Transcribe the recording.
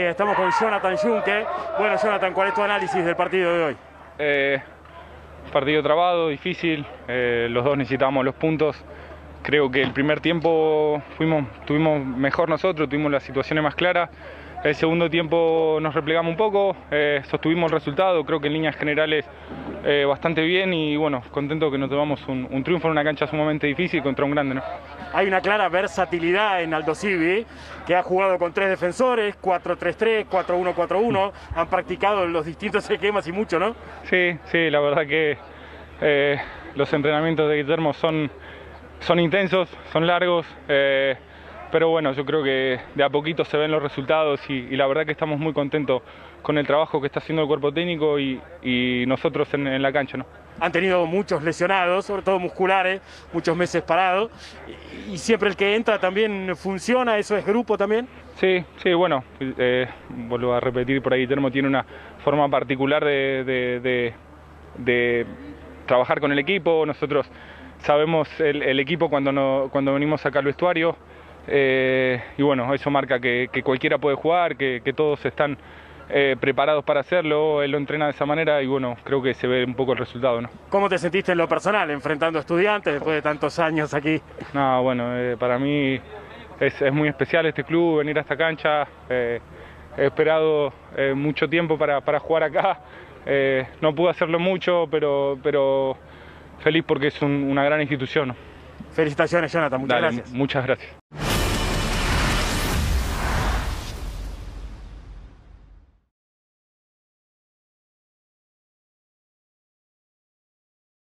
Estamos con Jonathan Junque. Bueno, Jonathan, ¿cuál es tu análisis del partido de hoy? Partido trabado, difícil, los dos necesitábamos los puntos. Creo que el primer tiempo tuvimos mejor nosotros, tuvimos las situaciones más claras. El segundo tiempo nos replegamos un poco, sostuvimos el resultado, creo que en líneas generales bastante bien y bueno, contento que nos tomamos un triunfo en una cancha sumamente difícil contra un grande, ¿no? Hay una clara versatilidad en Aldosivi, que ha jugado con 3 defensores, 4-3-3, 4-1-4-1, han practicado los distintos esquemas y mucho, ¿no? Sí, la verdad que los entrenamientos de Guillermo son intensos, son largos, pero bueno, yo creo que de a poquito se ven los resultados y la verdad que estamos muy contentos con el trabajo que está haciendo el cuerpo técnico y nosotros en la cancha, ¿no? Han tenido muchos lesionados, sobre todo musculares, muchos meses parados, y siempre el que entra también funciona. ¿Eso es grupo también? Sí, bueno, vuelvo a repetir, por ahí Guillermo tiene una forma particular de trabajar con el equipo. Nosotros sabemos el equipo cuando venimos acá al vestuario, y bueno, eso marca que cualquiera puede jugar, que todos están preparados para hacerlo. Él lo entrena de esa manera y bueno, creo que se ve un poco el resultado, ¿no? ¿Cómo te sentiste en lo personal enfrentando a Estudiantes después de tantos años aquí? No, bueno, para mí es muy especial este club, venir a esta cancha. He esperado mucho tiempo para jugar acá. No pude hacerlo mucho, pero feliz porque es una gran institución, ¿no? Felicitaciones, Jonathan, muchas gracias. Muchas gracias.